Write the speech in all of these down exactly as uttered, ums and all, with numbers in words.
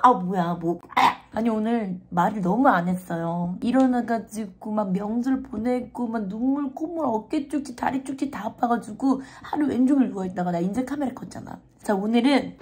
아 뭐야 뭐 아니 오늘 말을 너무 안 했어요. 일어나가지고 막 명절 보내고 막 눈물 콧물 어깨 쪽지 다리 쪽지 다 아파가지고 하루 왼종일 누워있다가 나 인제 카메라 껐잖아. 자 오늘은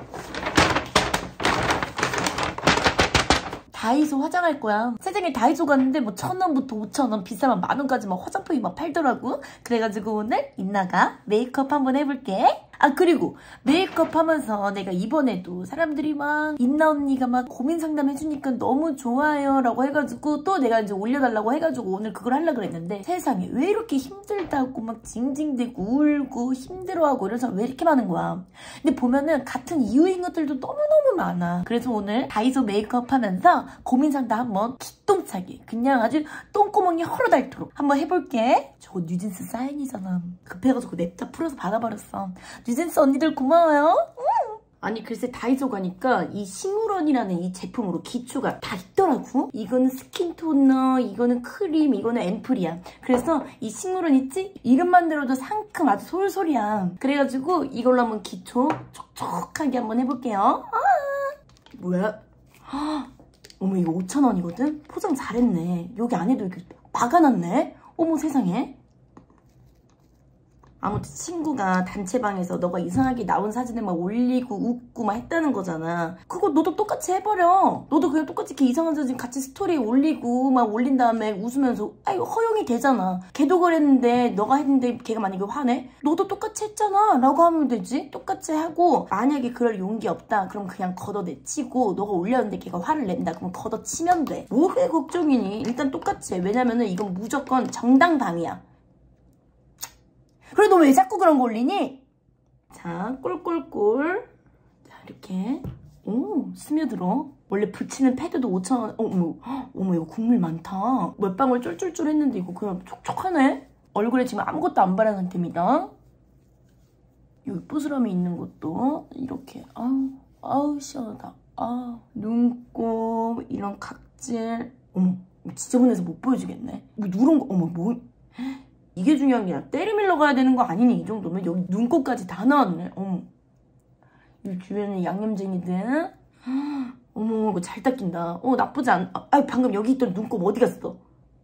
다이소 화장할 거야. 세상에 다이소 갔는데 뭐 천 원부터 오천 원 비싸면 만 원까지 막 화장품이 막 팔더라고. 그래가지고 오늘 인나가 메이크업 한번 해볼게. 아 그리고 메이크업 하면서 내가 이번에도 사람들이 막 인나 언니가 막 고민 상담 해주니까 너무 좋아요 라고 해가지고 또 내가 이제 올려달라고 해가지고 오늘 그걸 하려고 그랬는데 세상에 왜 이렇게 힘들다고 막 징징대고 울고 힘들어하고 이런 사람 왜 이렇게 많은 거야. 근데 보면은 같은 이유인 것들도 너무너무 많아. 그래서 오늘 다이소 메이크업 하면서 고민 상담 한번 기똥차게 그냥 아주 똥구멍이 헐어닳도록 한번 해볼게. 저거 뉴진스 사인이잖아. 급해가지고 냅다 풀어서 받아버렸어. 뉴진스 언니들 고마워요. 음. 아니 글쎄 다이소 가니까 이 식물원이라는 이 제품으로 기초가 다 있더라고. 이거는 스킨 토너, 이거는 크림, 이거는 앰플이야. 그래서 이 식물원 있지? 이름만 들어도 상큼 아주 솔솔이야. 그래가지고 이걸로 한번 기초 촉촉하게 한번 해볼게요. 아 뭐야? 아, 어머 이거 오천 원이거든? 포장 잘했네. 여기 안에도 이렇게 막아놨네? 어머 세상에. 아무튼 친구가 단체방에서 너가 이상하게 나온 사진을 막 올리고 웃고 막 했다는 거잖아. 그거 너도 똑같이 해버려. 너도 그냥 똑같이 이렇게 이상한 사진 같이 스토리에 올리고 막 올린 다음에 웃으면서 아이고 허용이 되잖아. 걔도 그랬는데 너가 했는데 걔가 만약에 화내? 너도 똑같이 했잖아 라고 하면 되지. 똑같이 하고 만약에 그럴 용기 없다 그럼 그냥 걷어내치고 너가 올렸는데 걔가 화를 낸다 그럼 걷어치면 돼. 뭐가 걱정이니. 일단 똑같이 해. 왜냐면은 이건 무조건 정당방위야. 그래 너 왜 자꾸 그런 거 올리니? 자 꼴꼴꼴 자 이렇게 오 스며들어. 원래 붙이는 패드도 오천 원. 어머 어머 이거 국물 많다. 몇 방울 쫄쫄쫄 했는데 이거 그냥 촉촉하네. 얼굴에 지금 아무것도 안 바른 상태입니다. 여기 부스럼이 있는 것도 이렇게 아우 아우 시원하다. 아 눈곱 이런 각질. 어머 지저분해서 못 보여주겠네. 뭐 누런 거 어머 뭐 이게 중요한 게 아니라 때리밀러 가야 되는 거 아니니? 이 정도면 여기 눈곱까지 다 나왔네. 어머. 이 주변에 양념쟁이들. 어머 이거 잘 닦인다. 어 나쁘지 않... 아 방금 여기 있던 눈곱 어디 갔어?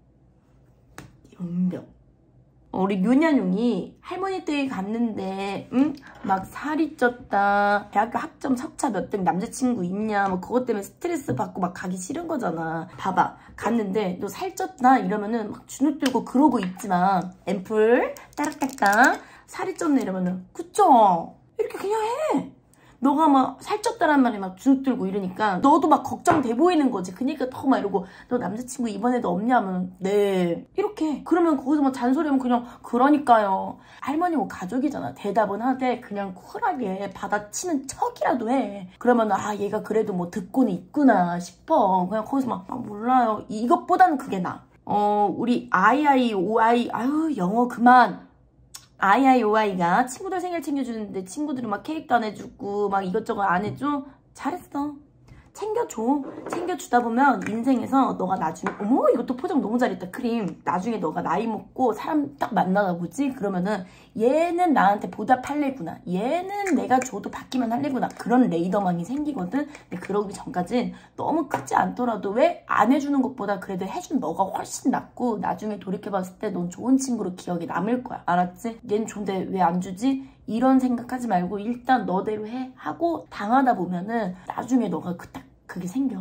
연병. 어, 우리 묘냐뇽이 할머니 댁에 갔는데 응? 막 살이 쪘다. 대학교 학점 석차 몇 등 남자친구 있냐 뭐 그것 때문에 스트레스 받고 막 가기 싫은 거잖아. 봐봐. 갔는데 너 살쪘다 이러면은 막 주눅 들고 그러고 있지만 앰플 따락따락 살이 쪘네 이러면은 그쵸? 이렇게 그냥 해. 너가 막 살쪘다란 말에 막 주눅 들고 이러니까 너도 막 걱정돼 보이는 거지. 그러니까 더 막 이러고 너 남자친구 이번에도 없냐면 네 이렇게 그러면 거기서 막 잔소리하면 그냥 그러니까요. 할머니 뭐 가족이잖아. 대답은 하되 그냥 쿨하게 받아치는 척이라도 해. 그러면 아 얘가 그래도 뭐 듣고는 있구나 싶어. 그냥 거기서 막 아, 몰라요. 이것보다는 그게 나아. 어 우리 아이아이 오아이 아유 영어 그만. 아이아이오아이가 친구들 생일 챙겨주는데 친구들은 막 케이크도 안 해주고 막 이것저것 안 해줘? 잘했어. 챙겨줘. 챙겨주다 보면 인생에서 너가 나중에 어머 이것도 포장 너무 잘했다 크림. 나중에 너가 나이 먹고 사람 딱 만나다 보지? 그러면은 얘는 나한테 보답할래구나. 얘는 내가 줘도 받기만 할래구나. 그런 레이더망이 생기거든. 근데 그러기 전까진 너무 크지 않더라도 왜 안 해주는 것보다 그래도 해준 너가 훨씬 낫고 나중에 돌이켜봤을 때 넌 좋은 친구로 기억에 남을 거야. 알았지? 얘는 좋은데 왜 안 주지? 이런 생각하지 말고 일단 너대로 해 하고 당하다 보면은 나중에 너가 그 딱 그게 생겨.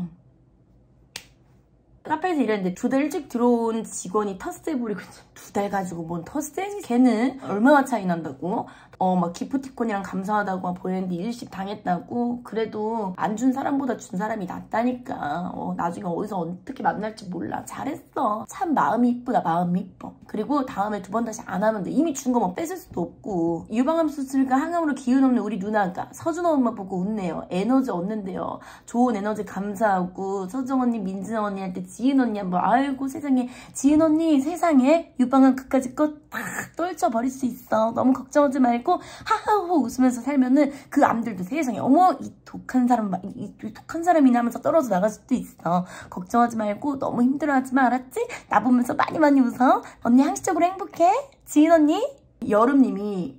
카페에서 일했는데 두 달 일찍 들어온 직원이 텃세 부리고 두 달 가지고 뭔 텃세니? 걔는 얼마나 차이 난다고? 어 막 기프티콘이랑 감사하다고 보냈는데 일십 당했다고? 그래도 안 준 사람보다 준 사람이 낫다니까. 어 나중에 어디서 어떻게 만날지 몰라. 잘했어. 참 마음이 이쁘다. 마음이 이뻐. 그리고 다음에 두 번 다시 안 하면 돼. 이미 준 거 뭐 뺏을 수도 없고. 유방암 수술과 항암으로 기운 없는 우리 누나가 서준호 엄마 보고 웃네요. 에너지 얻는데요. 좋은 에너지 감사하고 서정 언니 민진 언니한테 지은 언니 한번 아이고 세상에 지은 언니 세상에 유방암 그까짓 것 다 떨쳐버릴 수 있어. 너무 걱정하지 말고 하하호 웃으면서 살면은 그 암들도 세상에 어머 이 독한 사람 이, 이 독한 사람이나 하면서 떨어져 나갈 수도 있어. 걱정하지 말고 너무 힘들어하지 마. 알았지? 나 보면서 많이 많이 웃어. 언니 항시적으로 행복해. 지은 언니 여름님이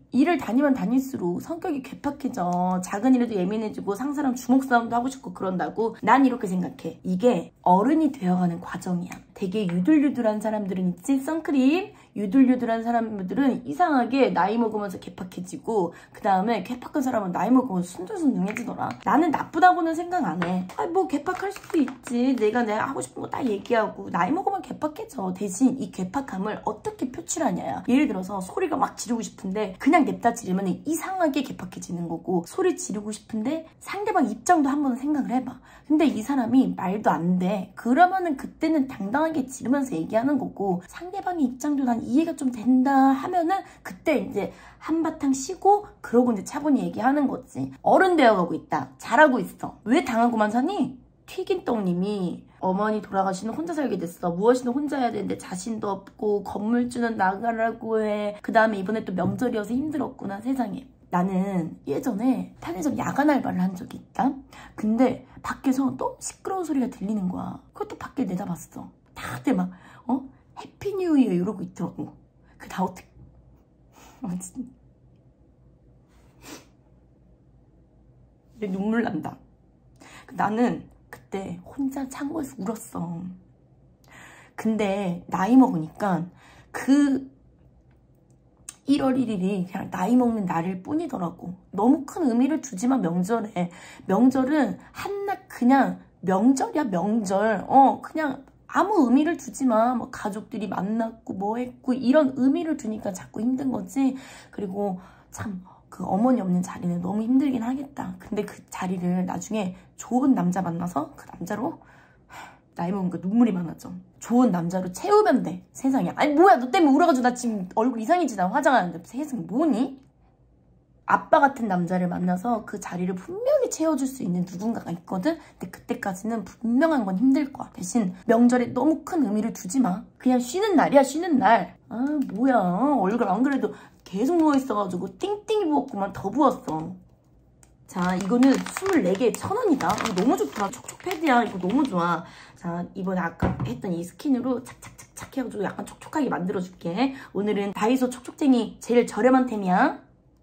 일을 다니면 다닐수록 성격이 괴팍해져. 작은 일에도 예민해지고 상사랑 주먹 싸움도 하고 싶고 그런다고. 난 이렇게 생각해. 이게 어른이 되어가는 과정이야. 되게 유들유들한 사람들은 있지. 선크림 유들유들한 사람들은 이상하게 나이 먹으면서 괴팍해지고, 그 다음에 괴팍한 사람은 나이 먹으면 순둥순둥해지더라. 나는 나쁘다고는 생각 안 해. 아, 뭐 괴팍할 수도 있지. 내가 내가 하고 싶은 거 다 얘기하고. 나이 먹으면 괴팍해져. 대신 이 괴팍함을 어떻게 표출하냐야. 예를 들어서 소리가 막 지르고 싶은데 그냥 냅다 지르면 이상하게 괴팍해지는 거고, 소리 지르고 싶은데 상대방 입장도 한번 생각을 해봐. 근데 이 사람이 말도 안 돼. 그러면은 그때는 당당하게 지르면서 얘기하는 거고, 상대방의 입장도 난 이해가 좀 된다 하면은 그때 이제 한바탕 쉬고 그러고 이제 차분히 얘기하는 거지. 어른 되어가고 있다. 잘하고 있어. 왜 당하고만 사니? 튀긴떡님이 어머니 돌아가시는 혼자 살게 됐어. 무엇이든 혼자 해야 되는데 자신도 없고 건물주는 나가라고 해. 그 다음에 이번에 또 명절이어서 힘들었구나. 세상에. 나는 예전에 편의점 야간 알바를 한 적이 있다. 근데 밖에서 너무 시끄러운 소리가 들리는 거야. 그것도 밖에 내다봤어. 다들 막 어? 해피 뉴 이어 이러고 있더라고. 그 다 어떻게 아 진짜 내 눈물 난다. 나는 그때 혼자 창고에서 울었어. 근데 나이 먹으니까 그 일월 일일이 그냥 나이 먹는 날일 뿐이더라고. 너무 큰 의미를 두지만 명절에. 명절은 한낱 그냥 명절이야 명절. 어 그냥 아무 의미를 두지 마. 뭐 가족들이 만났고 뭐 했고 이런 의미를 두니까 자꾸 힘든 거지. 그리고 참 그 어머니 없는 자리는 너무 힘들긴 하겠다. 근데 그 자리를 나중에 좋은 남자 만나서 그 남자로 나이 먹으니까 눈물이 많아져. 좋은 남자로 채우면 돼. 세상에. 아니 뭐야 너 때문에 울어가지고 나 지금 얼굴 이상해지. 나 화장하는데 세상에 뭐니? 아빠 같은 남자를 만나서 그 자리를 분명히 채워줄 수 있는 누군가가 있거든? 근데 그때까지는 분명한 건 힘들 거야. 대신 명절에 너무 큰 의미를 두지 마. 그냥 쉬는 날이야, 쉬는 날. 아, 뭐야. 얼굴 안 그래도 계속 누워있어가지고 띵띵이 부었구만. 더 부었어. 자, 이거는 스물네 개에 천 원이다. 이거 너무 좋더라. 촉촉 패드야. 이거 너무 좋아. 자, 이번에 아까 했던 이 스킨으로 착착착착 해가지고 약간 촉촉하게 만들어줄게. 오늘은 다이소 촉촉쟁이 제일 저렴한 템이야.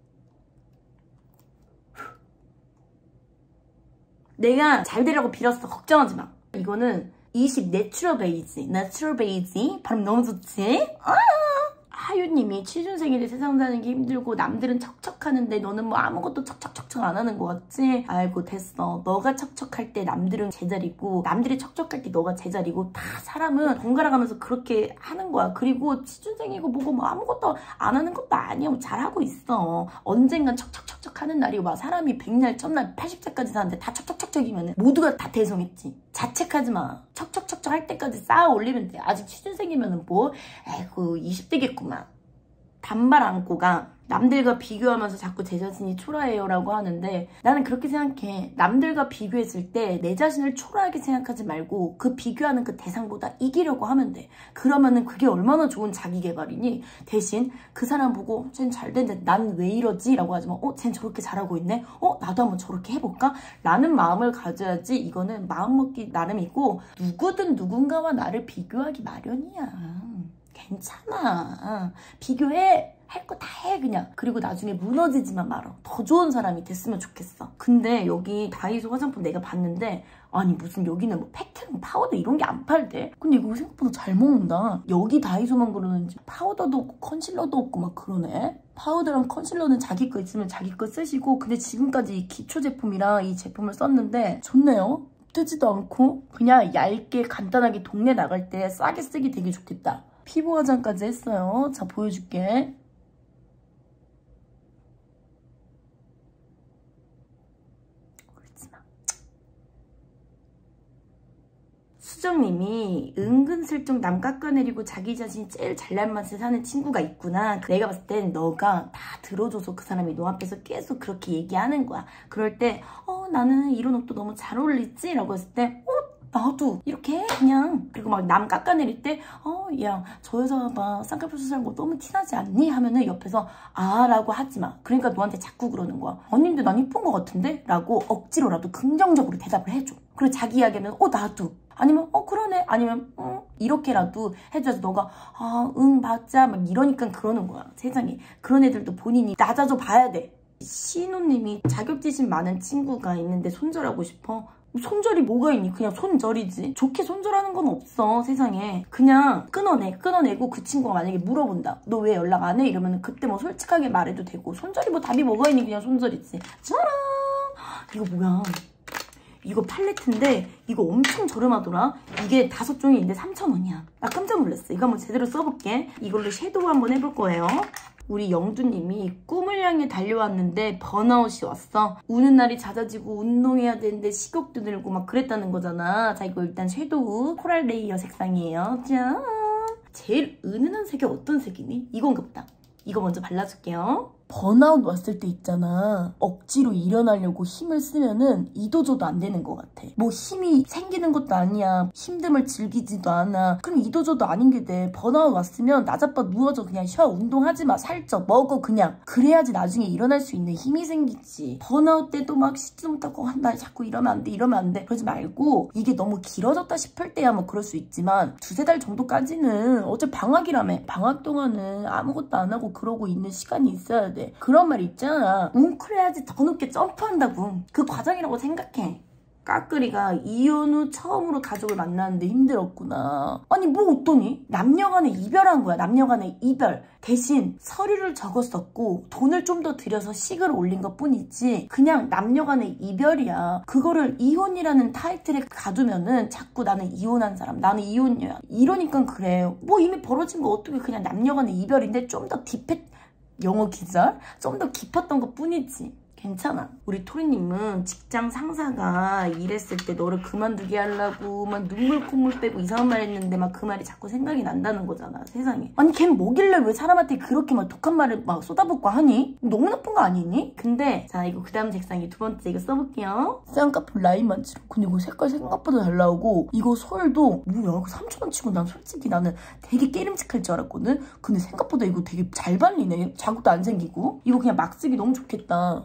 내가 잘 되라고 빌었어. 걱정하지 마. 이거는 이십 내추럴 베이지. 내추럴 베이지. 발음 너무 좋지? 아! 하유님이 취준생인데 세상 사는 게 힘들고 남들은 척척하는데 너는 뭐 아무것도 척척척척 안 하는 거 같지? 아이고 됐어. 너가 척척할 때 남들은 제자리고 남들이 척척할 때 너가 제자리고 다 사람은 번갈아 가면서 그렇게 하는 거야. 그리고 취준생이고 뭐고 뭐 아무것도 안 하는 것도 아니야. 뭐 잘하고 있어. 언젠간 척척척척 하는 날이 와. 사람이 백날, 천날, 팔십 세까지 사는데 다 척척척척이면 모두가 다 대성했지. 자책하지 마. 척척척척 할 때까지 쌓아 올리면 돼. 아직 취준생이면 뭐 에이구 이십 대겠구만. 단발 안고 가. 남들과 비교하면서 자꾸 제 자신이 초라해요 라고 하는데 나는 그렇게 생각해. 남들과 비교했을 때 내 자신을 초라하게 생각하지 말고 그 비교하는 그 대상보다 이기려고 하면 돼. 그러면은 그게 얼마나 좋은 자기개발이니. 대신 그 사람 보고 쟨 잘됐는데 난 왜 이러지? 라고 하지만 어? 쟨 저렇게 잘하고 있네? 어? 나도 한번 저렇게 해볼까? 라는 마음을 가져야지. 이거는 마음먹기 나름이고 누구든 누군가와 나를 비교하기 마련이야. 괜찮아. 비교해. 할 거 다 해 그냥. 그리고 나중에 무너지지만 말어. 더 좋은 사람이 됐으면 좋겠어. 근데 여기 다이소 화장품 내가 봤는데 아니 무슨 여기는 뭐 팩트랑 파우더 이런 게 안 팔대. 근데 이거 생각보다 잘 먹는다. 여기 다이소만 그러는지 파우더도 없고 컨실러도 없고 막 그러네. 파우더랑 컨실러는 자기 거 있으면 자기 거 쓰시고, 근데 지금까지 이 기초 제품이랑 이 제품을 썼는데 좋네요. 뜨지도 않고 그냥 얇게 간단하게 동네 나갈 때 싸게 쓰기 되게 좋겠다. 피부 화장까지 했어요. 자 보여줄게. 수정님이 은근슬쩍 남 깎아내리고 자기 자신이 제일 잘난 맛에 사는 친구가 있구나. 내가 봤을 땐 너가 다 들어줘서 그 사람이 너 앞에서 계속 그렇게 얘기하는 거야. 그럴 때 어 나는 이런 옷도 너무 잘 어울리지? 라고 했을 때 어? 나도 이렇게 해 그냥. 그리고 막 남 깎아내릴 때 어 야 저 여자 봐 쌍꺼풀 수술한 거 너무 티나지 않니? 하면은 옆에서 아 라고 하지 마. 그러니까 너한테 자꾸 그러는 거야. 아니 근데 난 이쁜 거 같은데? 라고 억지로라도 긍정적으로 대답을 해줘. 그리고 자기 이야기는 어 나도 아니면 어 그러네 아니면 어 이렇게라도 해줘서 너가 아 응 맞자 막 이러니까 그러는 거야. 세상에 그런 애들도 본인이 낮아져 봐야 돼. 신우님이 자격지심 많은 친구가 있는데 손절하고 싶어? 손절이 뭐가 있니? 그냥 손절이지. 좋게 손절하는 건 없어 세상에. 그냥 끊어내 끊어내고 그 친구가 만약에 물어본다. 너 왜 연락 안 해? 이러면 그때 뭐 솔직하게 말해도 되고. 손절이 뭐 답이 뭐가 있니? 그냥 손절이지. 짜란! 이거 뭐야? 이거 팔레트인데 이거 엄청 저렴하더라. 이게 다섯 종이인데 삼천 원이야. 나 깜짝 놀랐어. 이거 한번 제대로 써볼게. 이걸로 섀도우 한번 해볼 거예요. 우리 영두님이 꿈을 향해 달려왔는데 번아웃이 왔어. 우는 날이 잦아지고 운동해야 되는데 식욕도 늘고 막 그랬다는 거잖아. 자, 이거 일단 섀도우 코랄 레이어 색상이에요. 짠! 제일 은은한 색이 어떤 색이니? 이건가 보다. 이거 먼저 발라줄게요. 번아웃 왔을 때 있잖아. 억지로 일어나려고 힘을 쓰면은 이도저도 안 되는 것 같아. 뭐 힘이 생기는 것도 아니야. 힘듦을 즐기지도 않아. 그럼 이도저도 아닌 게 돼. 번아웃 왔으면 나자빠 누워져 그냥 쉬어. 운동하지 마. 살쪄. 먹어 그냥. 그래야지 나중에 일어날 수 있는 힘이 생기지. 번아웃 때도 막 씻지 못하고 나 자꾸 이러면 안 돼. 이러면 안 돼. 그러지 말고 이게 너무 길어졌다 싶을 때야 뭐 그럴 수 있지만 두세 달 정도까지는 어차피 방학이라며. 방학 동안은 아무것도 안 하고 그러고 있는 시간이 있어야 돼. 그런 말 있잖아. 웅크려야지 더 높게 점프한다고. 그 과정이라고 생각해. 까끌이가 이혼 후 처음으로 가족을 만나는데 힘들었구나. 아니 뭐 어떠니? 남녀간에 이별한 거야. 남녀간에 이별. 대신 서류를 적었었고 돈을 좀 더 들여서 식을 올린 것 뿐이지 그냥 남녀간의 이별이야. 그거를 이혼이라는 타이틀에 가두면은 자꾸 나는 이혼한 사람, 나는 이혼녀야 이러니까 그래. 뭐 이미 벌어진 거 어떻게 그냥 남녀간의 이별인데 좀 더 딥했 영어 기절? 좀 더 깊었던 것 뿐이지. 괜찮아. 우리 토리님은 직장 상사가 일했을 때 너를 그만두게 하려고 막 눈물 콧물 빼고 이상한 말 했는데 막 그 말이 자꾸 생각이 난다는 거잖아. 세상에. 아니 걘 뭐길래 왜 사람한테 그렇게 막 독한 말을 막 쏟아붓고 하니? 너무 나쁜 거 아니니? 근데 자 이거 그 다음 색상이 두 번째 이거 써볼게요. 쌍꺼풀 라인만 칠해. 근데 이거 색깔 생각보다 잘 나오고 이거 솔도 뭐야 삼천 원 치고 난 솔직히 나는 되게 깨름직할 줄 알았거든? 근데 생각보다 이거 되게 잘 발리네. 자국도 안 생기고. 이거 그냥 막 쓰기 너무 좋겠다.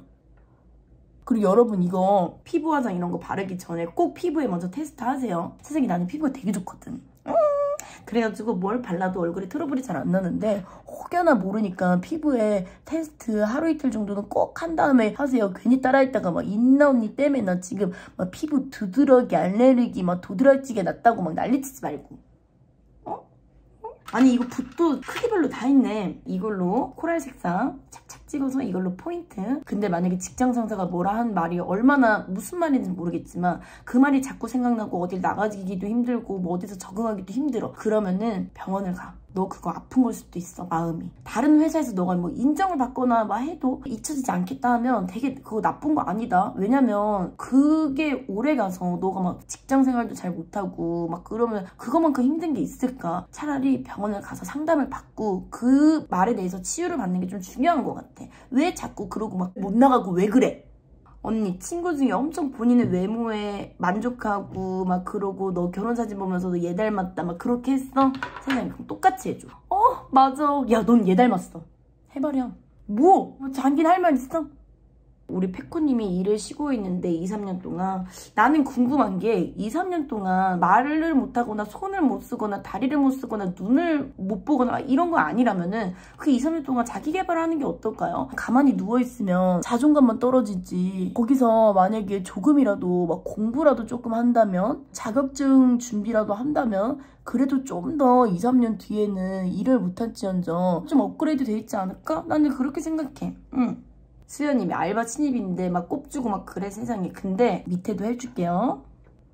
그리고 여러분 이거 피부 화장 이런 거 바르기 전에 꼭 피부에 먼저 테스트 하세요. 세상에 나는 피부가 되게 좋거든. 음 그래가지고 뭘 발라도 얼굴에 트러블이 잘 안 나는데 혹여나 모르니까 피부에 테스트 하루 이틀 정도는 꼭 한 다음에 하세요. 괜히 따라했다가 막 인나 언니 때문에 나 지금 막 피부 두드러기 알레르기 막 도드라지게 났다고 막 난리치지 말고. 어? 아니 이거 붓도 크기별로 다 있네. 이걸로 코랄 색상 착착 찍어서 이걸로 포인트. 근데 만약에 직장 상사가 뭐라 한 말이 얼마나 무슨 말인지 모르겠지만 그 말이 자꾸 생각나고 어딜 나가기도 힘들고 뭐 어디서 적응하기도 힘들어. 그러면은 병원을 가. 너 그거 아픈 걸 수도 있어. 마음이. 다른 회사에서 너가 뭐 인정을 받거나 막 해도 잊혀지지 않겠다 하면 되게 그거 나쁜 거 아니다. 왜냐면 그게 오래 가서 너가 막 직장 생활도 잘 못하고 막 그러면 그거만큼 힘든 게 있을까. 차라리 병원을 가서 상담을 받고 그 말에 대해서 치유를 받는 게 좀 중요한 것 같아. 왜 자꾸 그러고 막 못 나가고 왜 그래? 언니 친구 중에 엄청 본인의 외모에 만족하고 막 그러고 너 결혼사진 보면서도 얘 닮았다 막 그렇게 했어? 세상에 그럼 똑같이 해줘. 어 맞아. 야 넌 얘 닮았어. 해버려. 뭐? 자긴 할 말 있어? 우리 페코님이 일을 쉬고 있는데 이, 삼 년 동안 나는 궁금한 게 이, 삼 년 동안 말을 못하거나 손을 못 쓰거나 다리를 못 쓰거나 눈을 못 보거나 이런 거 아니라면은 그 이, 삼 년 동안 자기 개발하는 게 어떨까요? 가만히 누워있으면 자존감만 떨어지지. 거기서 만약에 조금이라도 막 공부라도 조금 한다면 자격증 준비라도 한다면 그래도 좀 더 이, 삼 년 뒤에는 일을 못할지언정 좀 업그레이드 돼 있지 않을까? 나는 그렇게 생각해. 응. 수연님이 알바 신입인데 막 꼽주고 막 그래 세상에. 근데 밑에도 해줄게요.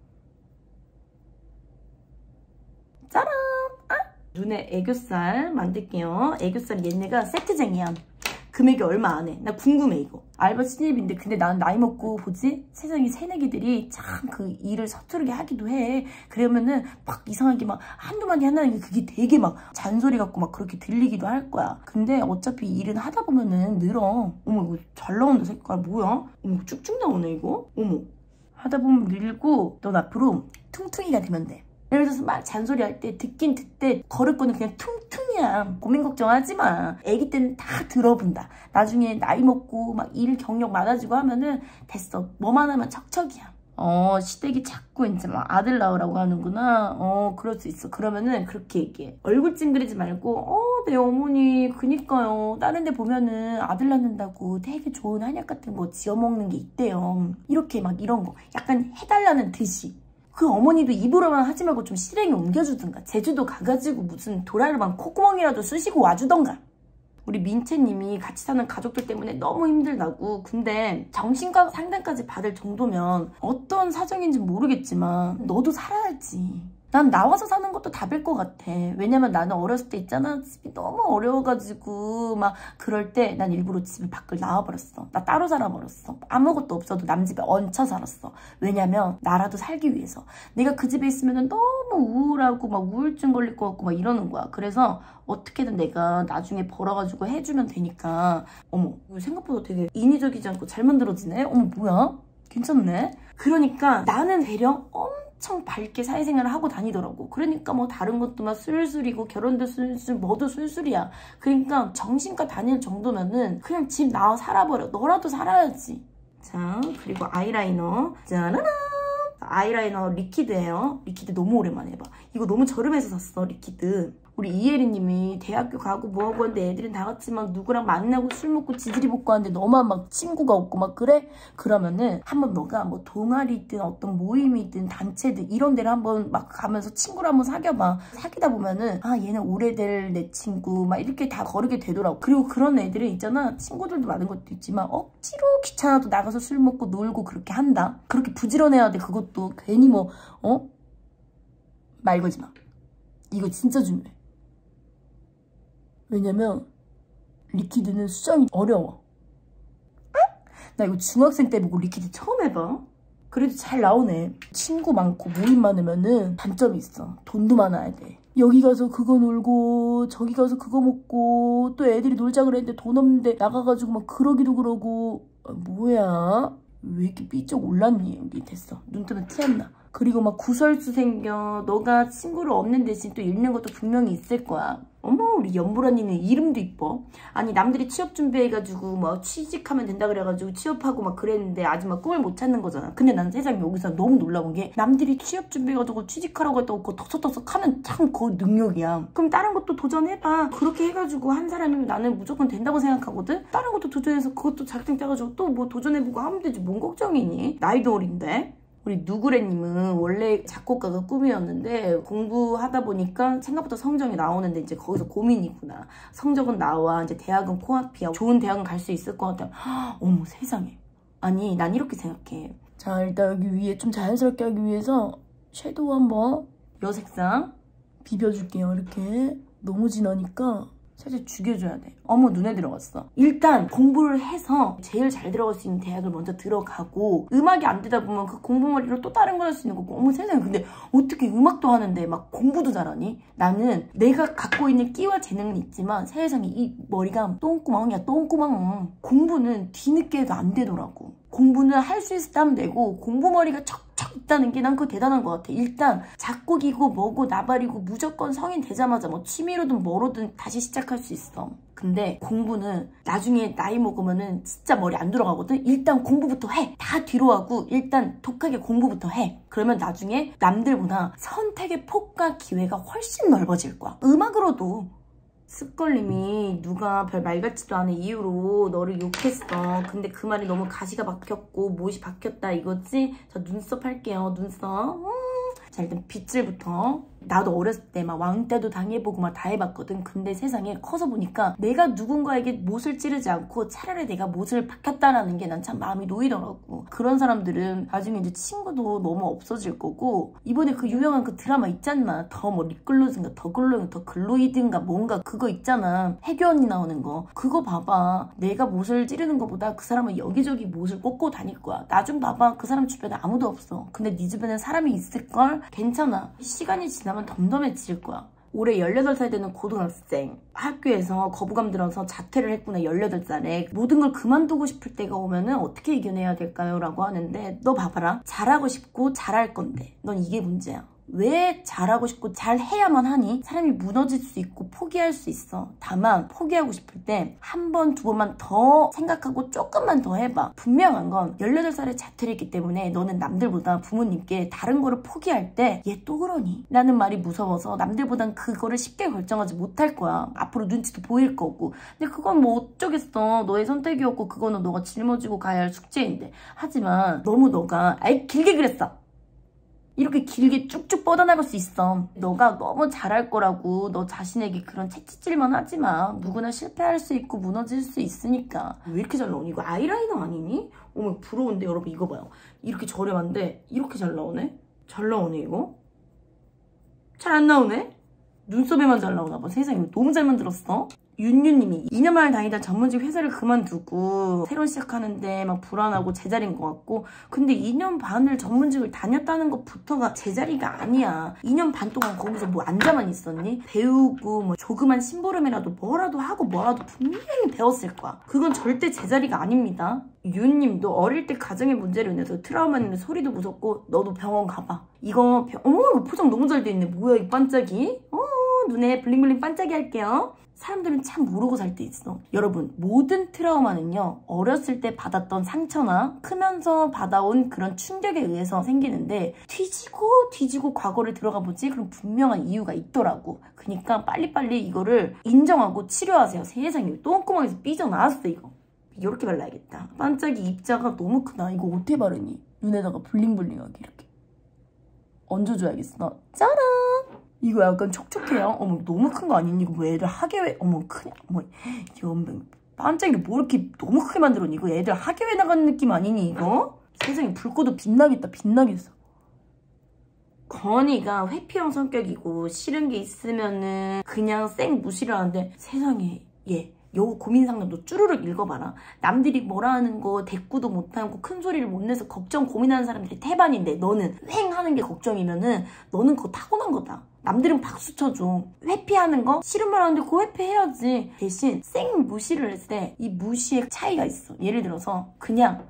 짜란! 아! 눈에 애교살 만들게요. 애교살 얘네가 세트쟁이야. 금액이 얼마 안 해. 나 궁금해 이거. 알바 신입인데 근데 나는 나이 먹고 뭐지? 세상에 새내기들이 참 그 일을 서투르게 하기도 해. 그러면은 막 이상하게 막 한두 마디 한다는 게 그게 되게 막 잔소리 같고 막 그렇게 들리기도 할 거야. 근데 어차피 일은 하다 보면은 늘어. 어머 이거 잘 나온다 색깔. 뭐야? 어머 쭉쭉 나오네 이거. 어머. 하다 보면 늘고 넌 앞으로 퉁퉁이가 되면 돼. 예를 들어서 막 잔소리 할 때 듣긴 듣대 걸을 거는 그냥 퉁퉁이야. 고민 걱정하지 마. 애기 때는 다 들어본다. 나중에 나이 먹고 막 일 경력 많아지고 하면은 됐어. 뭐만 하면 척척이야. 어, 시댁이 자꾸 이제 막 아들 낳으라고 하는구나. 어, 그럴 수 있어. 그러면은 그렇게 얘기해. 얼굴 찡그리지 말고, 어, 네 어머니, 그니까요. 다른 데 보면은 아들 낳는다고 되게 좋은 한약 같은 거 지어 먹는 게 있대요. 이렇게 막 이런 거. 약간 해달라는 듯이. 그 어머니도 입으로만 하지 말고 좀 실행에 옮겨주든가. 제주도 가가지고 무슨 도라르방 콧구멍이라도 쑤시고 와주던가. 우리 민채님이 같이 사는 가족들 때문에 너무 힘들다고. 근데 정신과 상담까지 받을 정도면 어떤 사정인지 모르겠지만 너도 살아야지. 난 나와서 사는 것도 답일 것 같아. 왜냐면 나는 어렸을 때 있잖아. 집이 너무 어려워가지고 막 그럴 때 난 일부러 집을 밖을 나와버렸어. 나 따로 살아버렸어. 아무것도 없어도 남 집에 얹혀 살았어. 왜냐면 나라도 살기 위해서. 내가 그 집에 있으면 너무 우울하고 막 우울증 걸릴 것 같고 막 이러는 거야. 그래서 어떻게든 내가 나중에 벌어가지고 해주면 되니까. 어머, 생각보다 되게 인위적이지 않고 잘 만들어지네? 어머, 뭐야? 괜찮네? 그러니까 나는 되려 엄청 밝게 사회생활을 하고 다니더라고. 그러니까 뭐 다른 것도 막 술술이고 결혼도 술술 뭐도 술술이야. 그러니까 정신과 다닐 정도면은 그냥 집 나와 살아버려. 너라도 살아야지. 자, 그리고 아이라이너. 짜라란! 아이라이너 리퀴드예요. 리퀴드 너무 오랜만에 해봐. 이거 너무 저렴해서 샀어, 리퀴드. 우리 이혜리님이 대학교 가고 뭐하고 하는데 애들은 다 같이 막 누구랑 만나고 술 먹고 지지리 볶고 하는데 너만 막 친구가 없고 막 그래? 그러면은 한번 너가 뭐 동아리든 어떤 모임이든 단체든 이런 데를 한번 막 가면서 친구를 한번 사귀어봐. 사귀다 보면은 아 얘는 오래될 내 친구 막 이렇게 다 거르게 되더라고. 그리고 그런 애들은 있잖아. 친구들도 많은 것도 있지만 억지로 귀찮아도 나가서 술 먹고 놀고 그렇게 한다. 그렇게 부지런해야 돼. 그것도 괜히 뭐 어? 말 걸지 마. 이거 진짜 중요해. 왜냐면 리퀴드는 수정이 어려워. 나 이거 중학생 때 보고 리퀴드 처음 해봐. 그래도 잘 나오네. 친구 많고 모임 많으면은 단점이 있어. 돈도 많아야 돼. 여기 가서 그거 놀고 저기 가서 그거 먹고 또 애들이 놀자 그랬는데 돈 없는데 나가가지고 막 그러기도 그러고. 아, 뭐야? 왜 이렇게 삐쩍 올랐니? 여기 됐어. 눈 뜨면 티 안 나. 그리고 막 구설수 생겨. 너가 친구를 얻는 대신 또 잃는 것도 분명히 있을 거야. 어머, 우리 연보라님은 이름도 이뻐. 아니 남들이 취업 준비해가지고 막 취직하면 된다 그래가지고 취업하고 막 그랬는데 아직 막 꿈을 못 찾는 거잖아. 근데 난 세상에 여기서 너무 놀라운 게 남들이 취업 준비해가지고 취직하라고 했다고 그거 덕석덕석 하면 참 그거 능력이야. 그럼 다른 것도 도전해봐. 그렇게 해가지고 한 사람이면 나는 무조건 된다고 생각하거든. 다른 것도 도전해서 그것도 자격증 따가지고 또 뭐 도전해보고 하면 되지. 뭔 걱정이니? 나이도 어린데. 우리 누구래님은 원래 작곡가가 꿈이었는데 공부하다 보니까 생각보다 성적이 나오는데 이제 거기서 고민이구나. 성적은 나와. 이제 대학은 코앞이야. 좋은 대학은 갈 수 있을 것 같아. 헉, 어머 세상에. 아니 난 이렇게 생각해. 자 일단 여기 위에 좀 자연스럽게 하기 위해서 섀도우 한번 여색상 비벼줄게요. 이렇게 너무 진하니까 살짝 죽여줘야 돼. 어머 눈에 들어갔어. 일단 공부를 해서 제일 잘 들어갈 수 있는 대학을 먼저 들어가고 음악이 안 되다 보면 그 공부머리로 또 다른 걸 할 수 있는 거고. 어머 세상에 근데 어떻게 음악도 하는데 막 공부도 잘하니? 나는 내가 갖고 있는 끼와 재능은 있지만 세상에 이 머리가 똥구멍이야 똥구멍. 공부는 뒤늦게 해도 안 되더라고. 공부는 할 수 있다면 되고 공부머리가 척척 있다는 게 난 그거 대단한 것 같아. 일단 작곡이고 뭐고 나발이고 무조건 성인 되자마자 뭐 취미로든 뭐로든 다시 시작할 수 있어. 근데 공부는 나중에 나이 먹으면은 진짜 머리 안 들어가거든. 일단 공부부터 해. 다 뒤로 하고 일단 독하게 공부부터 해. 그러면 나중에 남들보다 선택의 폭과 기회가 훨씬 넓어질 거야. 음악으로도. 습걸님이 누가 별 말 같지도 않은 이유로 너를 욕했어. 근데 그 말이 너무 가시가 박혔고 못이 박혔다 이거지? 저 눈썹 할게요. 눈썹. 음. 자 일단 빗질부터. 나도 어렸을 때 막 왕따도 당해보고 막 다 해봤거든. 근데 세상에 커서 보니까 내가 누군가에게 못을 찌르지 않고 차라리 내가 못을 박혔다라는 게 난 참 마음이 놓이더라고. 그런 사람들은 나중에 이제 친구도 너무 없어질 거고. 이번에 그 유명한 그 드라마 있잖아. 더 뭐 립글로즈인가 더 글로인가 더 글로이드인가 뭔가 그거 있잖아. 해교 언니 나오는 거. 그거 봐봐. 내가 못을 찌르는 것보다 그 사람은 여기저기 못을 꽂고 다닐 거야. 나 좀 봐봐. 그 사람 주변에 아무도 없어. 근데 네 주변에 사람이 있을걸? 괜찮아. 시간이 지나면 덤덤해질 거야. 올해 열여덟 살 되는 고등학생. 학교에서 거부감 들어서 자퇴를 했구나. 열여덟 살에. 모든 걸 그만두고 싶을 때가 오면은 어떻게 이겨내야 될까요? 라고 하는데 너 봐봐라. 잘하고 싶고 잘할 건데 넌 이게 문제야. 왜 잘하고 싶고 잘해야만 하니? 사람이 무너질 수 있고 포기할 수 있어. 다만 포기하고 싶을 때 한 번, 두 번만 더 생각하고 조금만 더 해봐. 분명한 건 열여덟 살에 자퇴했기 때문에 너는 남들보다 부모님께 다른 거를 포기할 때 얘 또 그러니? 라는 말이 무서워서 남들보단 그거를 쉽게 결정하지 못할 거야. 앞으로 눈치도 보일 거고. 근데 그건 뭐 어쩌겠어. 너의 선택이었고 그거는 너가 짊어지고 가야 할 숙제인데. 하지만 너무 너가 아이 길게 그랬어. 이렇게 길게 쭉쭉 뻗어나갈 수 있어. 너가 너무 잘할 거라고 너 자신에게 그런 채찍질만 하지 마. 누구나 실패할 수 있고 무너질 수 있으니까. 왜 이렇게 잘 나오니? 이거 아이라이너 아니니? 어머 부러운데 여러분 이거 봐요. 이렇게 저렴한데 이렇게 잘 나오네? 잘 나오네 이거? 잘 안 나오네? 눈썹에만 잘 나오나 봐. 세상에 너무 잘 만들었어. 윤유님이 이 년 만에 다니다 전문직 회사를 그만두고 새로 시작하는데 막 불안하고 제자리인 것 같고 근데 이 년 반을 전문직을 다녔다는 것부터가 제자리가 아니야. 이 년 반 동안 거기서 뭐 앉아만 있었니? 배우고 뭐 조그만 심부름이라도 뭐라도 하고 뭐라도 분명히 배웠을 거야. 그건 절대 제자리가 아닙니다. 윤님도 어릴 때 가정의 문제로 인해서 트라우마 있는 소리도 무섭고 너도 병원 가봐. 이거 병... 어머 이거 포장 너무 잘 돼 있네. 뭐야 이 반짝이? 어 눈에 블링블링 반짝이 할게요. 사람들은 참 모르고 살 때 있어. 여러분 모든 트라우마는요 어렸을 때 받았던 상처나 크면서 받아온 그런 충격에 의해서 생기는데 뒤지고 뒤지고 과거를 들어가 보지 그럼 분명한 이유가 있더라고. 그러니까 빨리빨리 이거를 인정하고 치료하세요. 세상에 똥구멍에서 삐져나왔어 이거. 이렇게 발라야겠다. 반짝이 입자가 너무 크다. 이거 어떻게 바르니? 눈에다가 블링블링하게 이렇게 얹어줘야겠어. 짜란! 이거 약간 촉촉해요. 어머 너무 큰 거 아니니? 이거 뭐 애들 하계회 어머 크냐? 어머 연병 반짝이를 뭐 이렇게 너무 크게 만들었니? 이거 애들 하계회 나가는 느낌 아니니 이거? 세상에 불 꺼도 빛나겠다. 빛나겠어. 건이가 회피형 성격이고 싫은 게 있으면은 그냥 쌩 무시를 하는데 세상에 얘 요 고민 상담도 쭈루룩 읽어봐라. 남들이 뭐라 하는 거 대꾸도 못하고 큰 소리를 못 내서 걱정 고민하는 사람들이 태반인데 너는 휑 하는 게 걱정이면은 너는 그거 타고난 거다. 남들은 박수 쳐줘. 회피하는 거 싫은 말 하는데 그거 회피해야지. 대신 쌩 무시를 했을 때 이 무시의 차이가 있어. 예를 들어서 그냥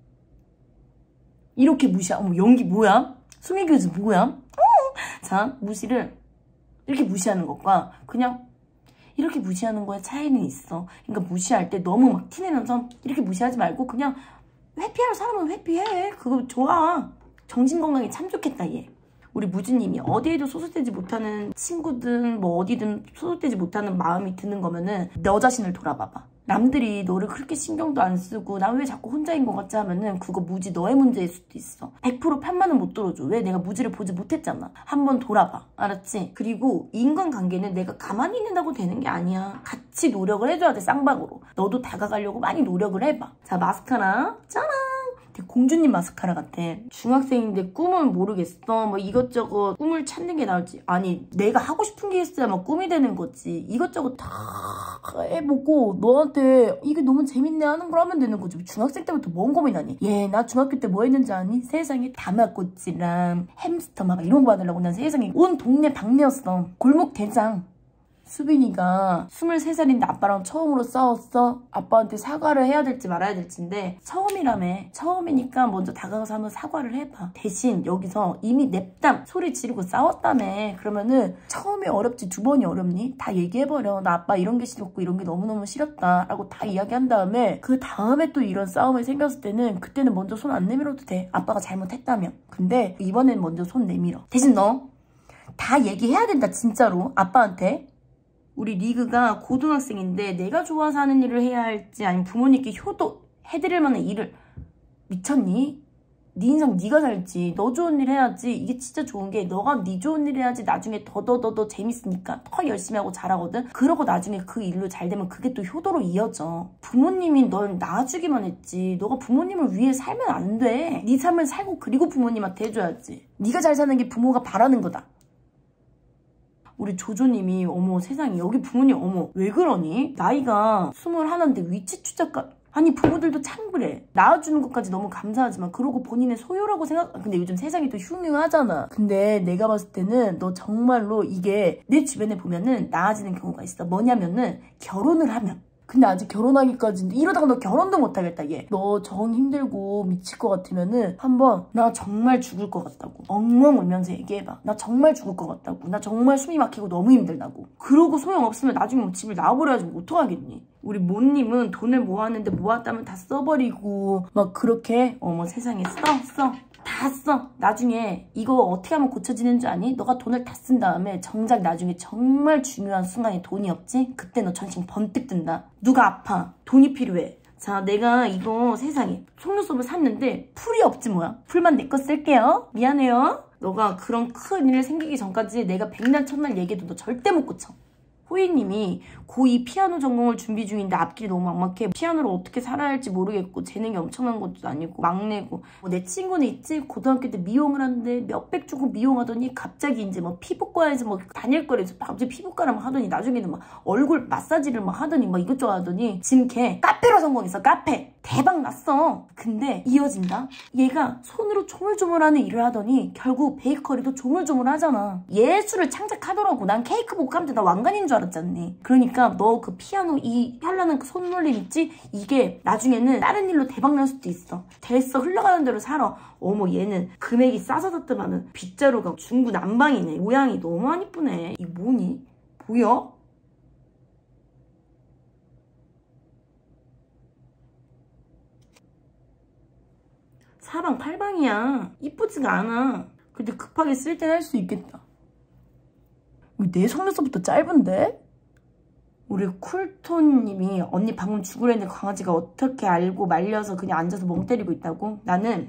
이렇게 무시하. 어머 연기 뭐야? 수미교주 뭐야? 자 무시를 이렇게 무시하는 것과 그냥 이렇게 무시하는 거에 차이는 있어. 그러니까 무시할 때 너무 막 티내면서 이렇게 무시하지 말고 그냥 회피할 사람은 회피해. 그거 좋아. 정신건강에 참 좋겠다 얘. 우리 무주님이 어디에도 소속되지 못하는 친구든 뭐 어디든 소속되지 못하는 마음이 드는 거면은 너 자신을 돌아봐봐. 남들이 너를 그렇게 신경도 안 쓰고 난 왜 자꾸 혼자인 것 같지 하면은 그거 무지 너의 문제일 수도 있어. 백 퍼센트 편만은 못 들어줘. 왜? 내가 무지를 보지 못했잖아. 한번 돌아봐. 알았지? 그리고 인간관계는 내가 가만히 있는다고 되는 게 아니야. 같이 노력을 해줘야 돼. 쌍방으로. 너도 다가가려고 많이 노력을 해봐. 자 마스카라 짜란. 공주님 마스카라 같아. 중학생인데 꿈을 모르겠어. 뭐 이것저것 꿈을 찾는 게 나을지. 아니 내가 하고 싶은 게 있어야 막 꿈이 되는 거지. 이것저것 다 해보고 너한테 이게 너무 재밌네 하는 걸 하면 되는 거지. 중학생 때부터 뭔 고민하니? 얘 나 중학교 때 뭐 했는지 아니? 세상에 다마꼬치랑 햄스터 막 이런 거 받으려고 난 세상에 온 동네 방내였어. 골목 대장. 수빈이가 스물세 살인데 아빠랑 처음으로 싸웠어. 아빠한테 사과를 해야 될지 말아야 될지인데 처음이라며. 처음이니까 먼저 다가가서 한번 사과를 해봐. 대신 여기서 이미 냅담 소리 지르고 싸웠다며. 그러면은 처음이 어렵지 두 번이 어렵니? 다 얘기해버려. 나 아빠 이런 게 싫었고 이런 게 너무너무 싫었다 라고 다 이야기한 다음에 그 다음에 또 이런 싸움이 생겼을 때는 그때는 먼저 손 안 내밀어도 돼. 아빠가 잘못했다면. 근데 이번엔 먼저 손 내밀어. 대신 너 다 얘기해야 된다 진짜로 아빠한테. 우리 리그가 고등학생인데 내가 좋아서 하는 일을 해야 할지 아니면 부모님께 효도해드릴 만한 일을 미쳤니? 네 인생 네가 살지. 너 좋은 일 해야지. 이게 진짜 좋은 게 너가 네 좋은 일 해야지 나중에 더더더더 재밌으니까 더 열심히 하고 잘하거든. 그러고 나중에 그 일로 잘 되면 그게 또 효도로 이어져. 부모님이 널 낳아주기만 했지. 너가 부모님을 위해 살면 안 돼. 네 삶을 살고 그리고 부모님한테 해줘야지. 네가 잘 사는 게 부모가 바라는 거다. 우리 조조님이 어머 세상에 여기 부모님 어머 왜 그러니? 나이가 스물하나인데 위치 추적가 아니 부모들도 참 그래. 낳아주는 것까지 너무 감사하지만 그러고 본인의 소유라고 생각. 근데 요즘 세상이 또 흉흉하잖아. 근데 내가 봤을 때는 너 정말로 이게 내 주변에 보면은 나아지는 경우가 있어. 뭐냐면은 결혼을 하면 근데 아직 결혼하기까지 이러다가 너 결혼도 못하겠다 얘. 너 정 힘들고 미칠 것 같으면은 한번 나 정말 죽을 것 같다고 엉엉 울면서 얘기해봐. 나 정말 죽을 것 같다고. 나 정말 숨이 막히고 너무 힘들다고. 그러고 소용없으면 나중에 뭐 집을 나와버려야지 뭐 어떡하겠니. 우리 모님은 돈을 모았는데 모았다면 다 써버리고 막 그렇게 어머 세상에 써 써. 다 써. 나중에 이거 어떻게 하면 고쳐지는 줄 아니? 너가 돈을 다 쓴 다음에 정작 나중에 정말 중요한 순간에 돈이 없지? 그때 너 정신 번뜩 든다. 누가 아파? 돈이 필요해. 자, 내가 이거 세상에 속눈썹을 샀는데 풀이 없지 뭐야. 풀만 내 거 쓸게요. 미안해요. 너가 그런 큰 일 생기기 전까지 내가 백날 첫날 얘기해도 너 절대 못 고쳐. 호이님이 고이 피아노 전공을 준비 중인데 앞길이 너무 막막해. 피아노를 어떻게 살아야 할지 모르겠고 재능이 엄청난 것도 아니고 막내고 뭐 내 친구는 있지 고등학교 때 미용을 하는데 몇백 주고 미용하더니 갑자기 이제 뭐 피부과에서 뭐 다닐 거래서 갑자기 피부과를 막 하더니 나중에는 막 얼굴 마사지를 막 하더니 막 이것저것 하더니 지금 걔 카페로 성공했어. 카페 대박 났어. 근데 이어진다. 얘가 손으로 조물조물하는 일을 하더니 결국 베이커리도 조물조물 하잖아. 예술을 창작하더라고. 난 케이크 보고 깜짝 나 왕관인 줄 알았잖니. 그러니까 너 그 피아노 이 현란한 그 손놀림 있지? 이게 나중에는 다른 일로 대박 날 수도 있어. 됐어. 흘러가는 대로 살아. 어머 얘는 금액이 싸서 샀더만은 빗자루가 중구난방이네. 모양이 너무 안 이쁘네. 이거 뭐니? 보여? 사방팔방이야. 이쁘지가 않아. 근데 급하게 쓸 땐 할 수 있겠다. 내 속눈썹부터 짧은데? 우리 쿨톤님이 언니 방금 죽으려는데 강아지가 어떻게 알고 말려서 그냥 앉아서 멍 때리고 있다고? 나는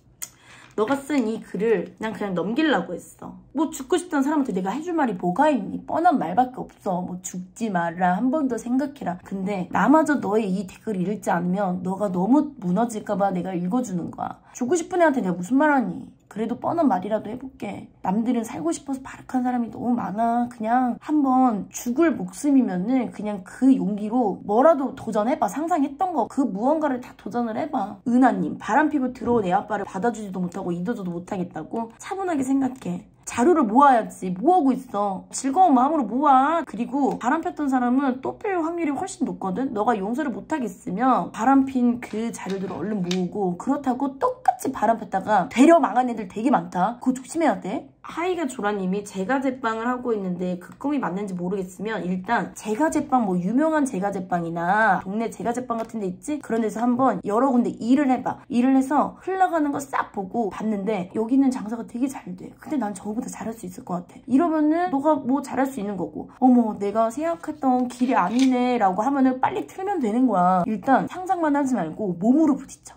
너가 쓴 이 글을 난 그냥 넘기려고 했어. 뭐 죽고 싶다는 사람한테 내가 해줄 말이 뭐가 있니? 뻔한 말밖에 없어. 뭐 죽지 마라. 한 번 더 생각해라. 근데 나마저 너의 이 댓글을 읽지 않으면 너가 너무 무너질까봐 내가 읽어주는 거야. 죽고 싶은 애한테 내가 무슨 말 하니? 그래도 뻔한 말이라도 해볼게. 남들은 살고 싶어서 발악한 사람이 너무 많아. 그냥 한번 죽을 목숨이면은 그냥 그 용기로 뭐라도 도전해봐. 상상했던 거 그 무언가를 다 도전을 해봐. 은하님 바람피고 들어온 애 아빠를 받아주지도 못하고 잊어줘도 못하겠다고? 차분하게 생각해. 자료를 모아야지. 뭐하고 있어. 즐거운 마음으로 모아. 그리고 바람 폈던 사람은 또 필 확률이 훨씬 높거든. 너가 용서를 못하겠으면 바람 핀 그 자료들을 얼른 모으고 그렇다고 똑같이 바람 폈다가 되려 망한 애들 되게 많다. 그거 조심해야 돼. 하이가 조라님이 제과제빵을 하고 있는데 그 꿈이 맞는지 모르겠으면 일단 제과제빵 뭐 유명한 제과제빵이나 동네 제과제빵 같은 데 있지? 그런 데서 한번 여러 군데 일을 해봐. 일을 해서 흘러가는 거 싹 보고 봤는데 여기는 장사가 되게 잘 돼. 근데 난 저거보다 잘할 수 있을 것 같아. 이러면은 너가 뭐 잘할 수 있는 거고 어머 내가 생각했던 길이 아니네 라고 하면은 빨리 틀면 되는 거야. 일단 상상만 하지 말고 몸으로 부딪혀.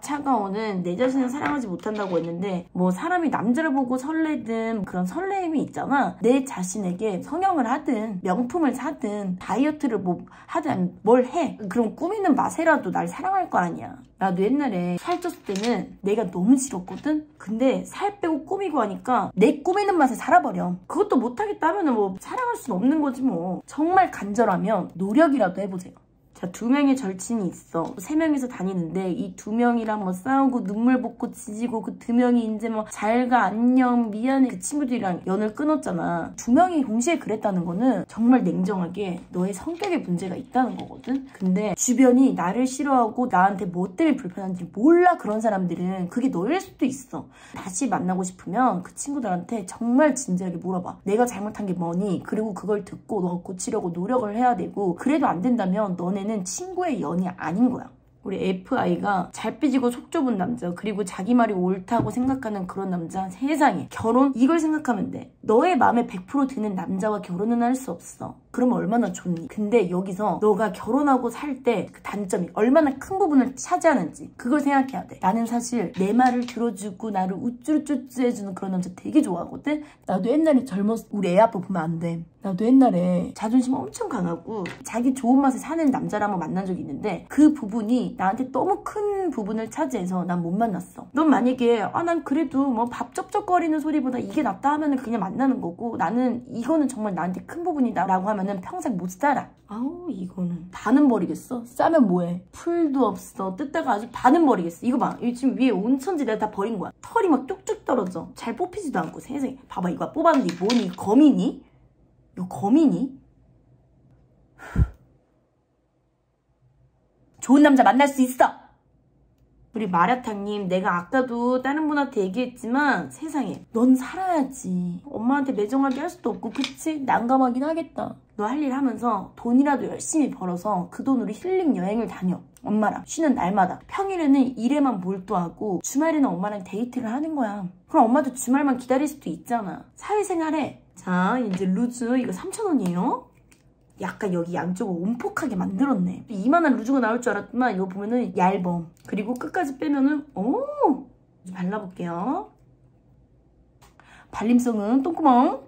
아차가오는 내 자신을 사랑하지 못한다고 했는데 뭐 사람이 남자를 보고 설레든 그런 설레임이 있잖아. 내 자신에게 성형을 하든 명품을 사든 다이어트를 뭐 하든 뭘 해. 그럼 꾸미는 맛에라도 날 사랑할 거 아니야. 나도 옛날에 살쪘을 때는 내가 너무 싫었거든? 근데 살 빼고 꾸미고 하니까 내 꾸미는 맛에 살아버려. 그것도 못하겠다 하면 뭐 사랑할 수는 없는 거지 뭐. 정말 간절하면 노력이라도 해보세요. 자, 두 명의 절친이 있어. 세 명이서 다니는데 이 두 명이랑 뭐 싸우고 눈물 볶고 지지고 그 두 명이 이제 뭐 잘가 안녕 미안해 그 친구들이랑 연을 끊었잖아. 두 명이 동시에 그랬다는 거는 정말 냉정하게 너의 성격에 문제가 있다는 거거든. 근데 주변이 나를 싫어하고 나한테 뭐 때문에 불편한지 몰라. 그런 사람들은 그게 너일 수도 있어. 다시 만나고 싶으면 그 친구들한테 정말 진지하게 물어봐. 내가 잘못한 게 뭐니? 그리고 그걸 듣고 너가 고치려고 노력을 해야 되고 그래도 안 된다면 너네 는 친구의 연이 아닌 거야. 우리 에프아이가 잘 삐지고 속 좁은 남자 그리고 자기 말이 옳다고 생각하는 그런 남자 세상에 결혼 이걸 생각하면 돼. 너의 마음에 백 퍼센트 드는 남자와 결혼은 할 수 없어. 그러면 얼마나 좋니? 근데 여기서 너가 결혼하고 살 때 그 단점이 얼마나 큰 부분을 차지하는지 그걸 생각해야 돼. 나는 사실 내 말을 들어주고 나를 우쭈쭈쭈 해주는 그런 남자 되게 좋아하거든. 나도 옛날에 젊었을 우리 애 아빠 보면 안 돼. 나도 옛날에 자존심 엄청 강하고 자기 좋은 맛에 사는 남자를 한번 만난 적이 있는데 그 부분이 나한테 너무 큰 부분을 차지해서 난 못 만났어. 넌 만약에 아 난 그래도 뭐 밥 쩝쩝거리는 소리보다 이게 낫다 하면은 그냥 만나는 거고 나는 이거는 정말 나한테 큰 부분이다 라고 하면은 평생 못 살아. 아우 이거는 반은 버리겠어? 싸면 뭐해? 풀도 없어. 뜯다가 아주 반은 버리겠어. 이거 봐. 이거 지금 위에 온천지 내가 다 버린 거야. 털이 막 뚝뚝 떨어져. 잘 뽑히지도 않고 세상에. 봐봐 이거 뽑았는데 뭐니? 거미니? 이거 거미니? 좋은 남자 만날 수 있어. 우리 마라탕님, 내가 아까도 다른 분한테 얘기했지만 세상에 넌 살아야지. 엄마한테 매정하게 할 수도 없고 그치? 난감하긴 하겠다. 너 할 일 하면서 돈이라도 열심히 벌어서 그 돈으로 힐링 여행을 다녀. 엄마랑 쉬는 날마다. 평일에는 일에만 몰두하고 주말에는 엄마랑 데이트를 하는 거야. 그럼 엄마도 주말만 기다릴 수도 있잖아. 사회생활해. 자, 이제 루즈 이거 삼천 원이에요. 약간 여기 양쪽을 온폭하게 만들었네. 이만한 루즈가 나올 줄 알았지만 이거 보면은 얇어. 그리고 끝까지 빼면은 오! 발라볼게요. 발림성은 똥구멍.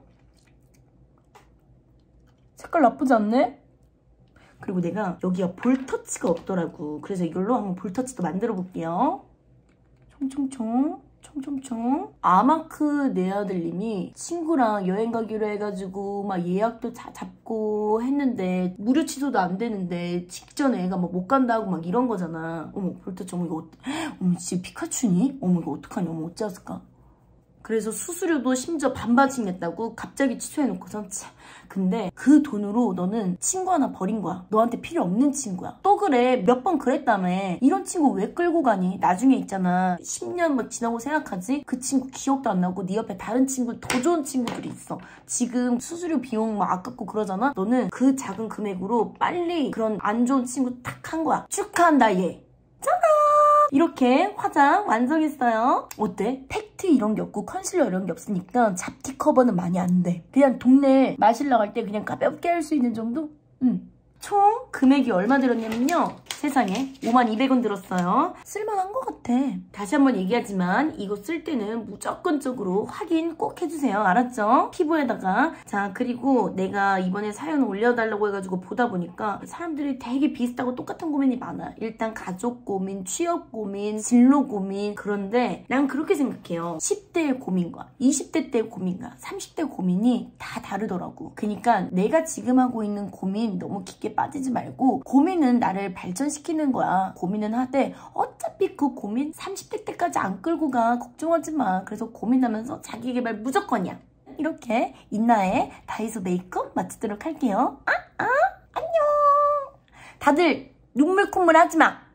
색깔 나쁘지 않네? 그리고 내가 여기가 볼터치가 없더라고. 그래서 이걸로 한번 볼터치도 만들어 볼게요. 총총총 총총총. 아마크 내 아들님이 친구랑 여행 가기로 해가지고 막 예약도 다 잡고 했는데 무료 취소도 안 되는데 직전에 애가 막 못 간다고 막 이런 거잖아. 어머 볼터치 어머 이거 어... 어머 진짜 피카츄니? 어머 이거 어떡하냐 어머 어쩌을까. 그래서 수수료도 심지어 반반씩 냈다고 갑자기 취소해놓고선 참. 근데 그 돈으로 너는 친구 하나 버린 거야. 너한테 필요 없는 친구야. 또 그래 몇 번 그랬다며. 이런 친구 왜 끌고 가니? 나중에 있잖아 십 년 뭐 지나고 생각하지? 그 친구 기억도 안 나고 네 옆에 다른 친구 더 좋은 친구들이 있어. 지금 수수료 비용 막 아깝고 그러잖아. 너는 그 작은 금액으로 빨리 그런 안 좋은 친구 탁 한 거야. 축하한다 얘. 짜잔! 이렇게 화장 완성했어요. 어때? 팩트 이런 게 없고 컨실러 이런 게 없으니까 잡티 커버는 많이 안 돼. 그냥 동네 마실 나갈 때 그냥 가볍게 할 수 있는 정도? 응. 총 금액이 얼마 들었냐면요. 세상에 오만 이백 원 들었어요. 쓸만한 것 같아. 다시 한번 얘기하지만 이거 쓸 때는 무조건적으로 확인 꼭 해주세요. 알았죠? 피부에다가. 자 그리고 내가 이번에 사연 올려달라고 해가지고 보다 보니까 사람들이 되게 비슷하고 똑같은 고민이 많아. 일단 가족 고민, 취업 고민, 진로 고민. 그런데 난 그렇게 생각해요. 십 대의 고민과 이십 대 때의 고민과 삼십 대 고민이 다 다르더라고. 그러니까 내가 지금 하고 있는 고민 너무 깊게 빠지지 말고 고민은 나를 발전시키는 거야. 고민은 하되 어차피 그 고민 삼십 대 때까지 안 끌고 가. 걱정하지 마. 그래서 고민하면서 자기개발 무조건이야. 이렇게 인나의 다이소 메이크업 마치도록 할게요. 아, 아, 안녕. 다들 눈물 콧물 하지 마.